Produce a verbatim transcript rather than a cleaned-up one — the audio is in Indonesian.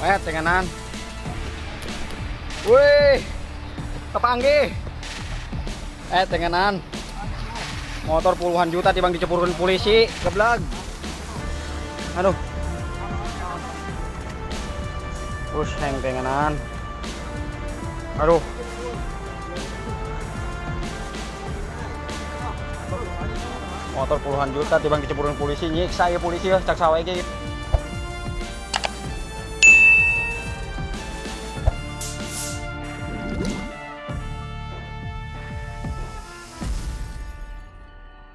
Eh, tenganan. Wih, kepanggih. Eh, tenganan. Motor puluhan juta timbang dicepurin polisi, geblag. Aduh. Terus heng tenganan. Aduh. Motor puluhan juta timbang dicepurin polisi, nyiksa ya polisi ya, cak sawe iki.